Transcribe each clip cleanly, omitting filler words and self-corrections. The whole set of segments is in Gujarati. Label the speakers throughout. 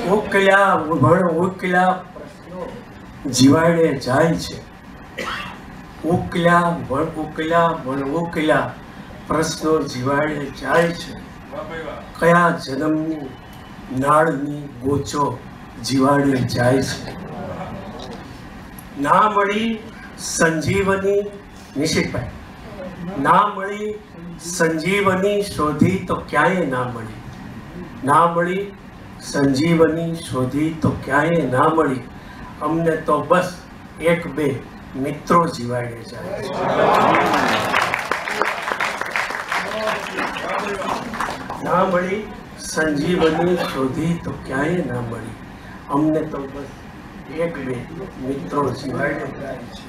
Speaker 1: ઉકલ્યા ઉકલ્યા પ્રશ્નો જીવાડે જાય છે. ઉકલ્યા ઉકલ્યા પ્રશ્નો જીવાડે જાય છે. કયા જન્મની નાળની ગોચો જીવાડે જાય છે. ના મળી સંજીવની, નિશિતભાઈ, ના મળી સંજીવની શોધી તો ક્યાંય ના મળી. ના મળી સંજીવની શોધી તો ક્યાંય ના મળી. અમને તો બસ એક બે મિત્રો જીવાડે જાય છે. ના મળી સંજીવની શોધી તો ક્યાંય ના મળી. અમને તો બસ એક બે મિત્રો જીવાડે જાય છે.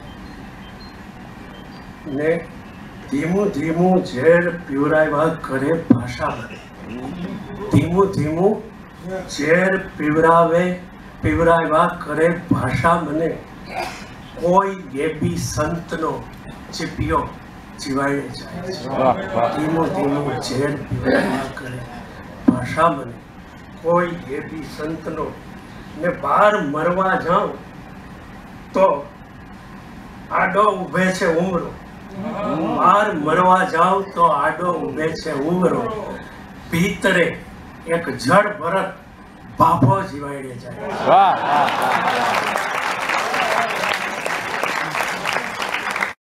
Speaker 1: ને ધીમું ધીમું ઝેર પીવરાવ્યા કરે ભાષા બને. ધીમું ધીમું ઝેર પીવરાવ્યા કરે ભાષા મને. કોઈ એબી સંતનો ચીપિયો જીવાડે જાય છે. ધીમું ધીમું ઝેર પીવરાવ્યા કરે ભાષા મને. કોઈ એબી સંતનો. ને બહાર મરવા જાઉં તો આડો ઊભે છે ઉમરો. બહાર મરવા જાઉં તો આડો ઊભે છે ઉમરો. ભીતરે એક જળ ભરત બાભો જીવાડે જાય.